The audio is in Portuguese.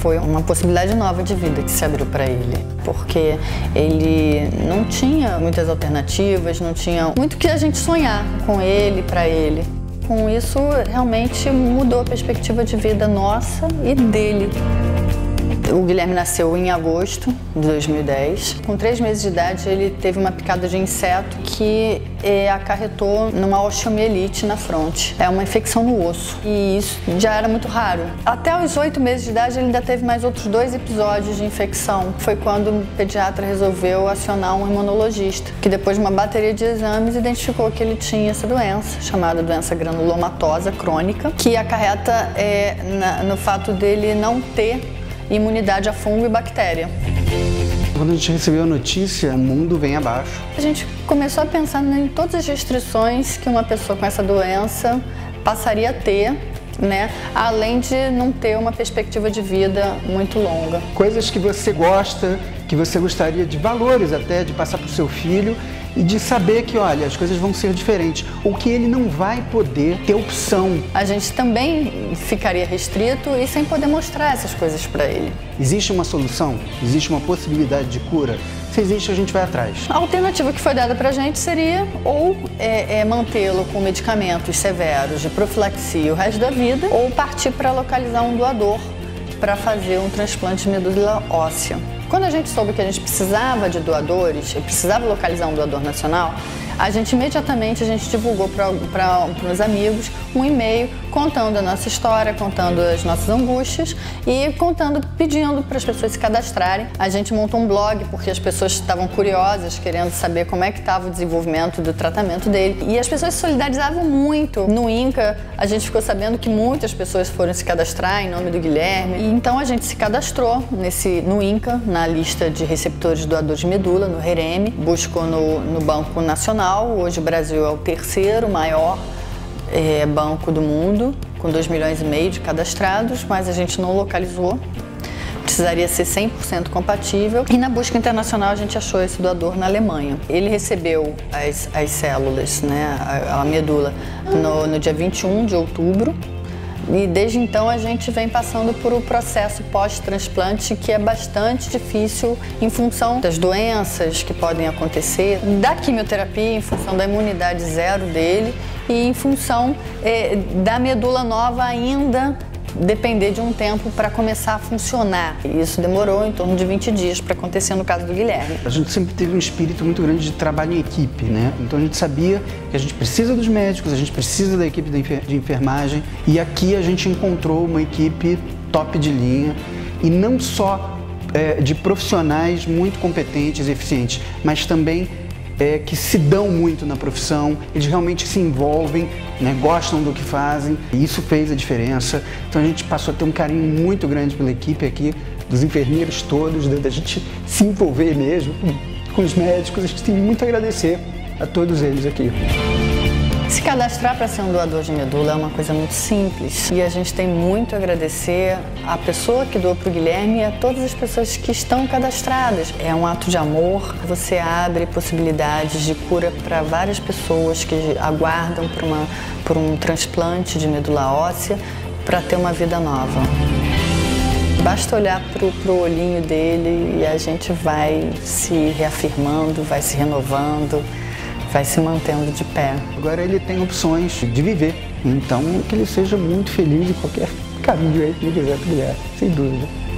Foi uma possibilidade nova de vida que se abriu para ele, porque ele não tinha muitas alternativas, não tinha muito que a gente sonhar com ele, para ele. Com isso, realmente mudou a perspectiva de vida nossa e dele. O Guilherme nasceu em agosto de 2010. Com 3 meses de idade, ele teve uma picada de inseto que acarretou numa osteomielite na fronte. É uma infecção no osso e isso já era muito raro. Até os 8 meses de idade, ele ainda teve mais outros 2 episódios de infecção. Foi quando o pediatra resolveu acionar um imunologista, que depois de uma bateria de exames identificou que ele tinha essa doença, chamada doença granulomatosa crônica, que acarreta no fato dele não ter imunidade a fungo e bactéria. Quando a gente recebeu a notícia, o mundo vem abaixo. A gente começou a pensar em todas as restrições que uma pessoa com essa doença passaria a ter, né? Além de não ter uma perspectiva de vida muito longa. Coisas que você gosta, que você gostaria de valores até, de passar para o seu filho e de saber que, olha, as coisas vão ser diferentes, ou que ele não vai poder ter opção. A gente também ficaria restrito e sem poder mostrar essas coisas para ele. Existe uma solução? Existe uma possibilidade de cura? Se existe, a gente vai atrás. A alternativa que foi dada para a gente seria ou mantê-lo com medicamentos severos de profilaxia o resto da vida, ou partir para localizar um doador para fazer um transplante de medula óssea. Quando a gente soube que a gente precisava de doadores, precisava localizar um doador nacional, a gente imediatamente divulgou para os amigos um e-mail contando a nossa história, contando as nossas angústias e pedindo para as pessoas se cadastrarem. A gente montou um blog porque as pessoas estavam curiosas, querendo saber como é que estava o desenvolvimento do tratamento dele. E as pessoas se solidarizavam muito. No INCA, a gente ficou sabendo que muitas pessoas foram se cadastrar em nome do Guilherme. E então a gente se cadastrou no INCA, na lista de receptores doadores de medula, no REREME, buscou no Banco Nacional. Hoje o Brasil é o 3º maior banco do mundo, com 2,5 milhões de cadastrados, mas a gente não localizou. Precisaria ser 100% compatível. E na busca internacional a gente achou esse doador na Alemanha. Ele recebeu as células, né, a medula, no dia 21 de outubro. E desde então a gente vem passando por um processo pós-transplante que é bastante difícil em função das doenças que podem acontecer, da quimioterapia, em função da imunidade zero dele e em função da medula nova ainda depender de um tempo para começar a funcionar. E isso demorou em torno de 20 dias para acontecer no caso do Guilherme. A gente sempre teve um espírito muito grande de trabalho em equipe, né? Então a gente sabia que a gente precisa dos médicos, a gente precisa da equipe de enfermagem e aqui a gente encontrou uma equipe top de linha e não só de profissionais muito competentes e eficientes, mas também que se dão muito na profissão, eles realmente se envolvem, né, gostam do que fazem, e isso fez a diferença. Então a gente passou a ter um carinho muito grande pela equipe aqui, dos enfermeiros todos, da gente se envolver mesmo com os médicos. A gente tem muito a agradecer a todos eles aqui. Se cadastrar para ser um doador de medula é uma coisa muito simples e a gente tem muito a agradecer à pessoa que doou para o Guilherme e a todas as pessoas que estão cadastradas. É um ato de amor, você abre possibilidades de cura para várias pessoas que aguardam por um transplante de medula óssea para ter uma vida nova. Basta olhar para o olhinho dele e a gente vai se reafirmando, vai se renovando, vai se mantendo de pé. Agora ele tem opções de viver, então que ele seja muito feliz em qualquer caminho aí que ele quiser trilhar, sem dúvida.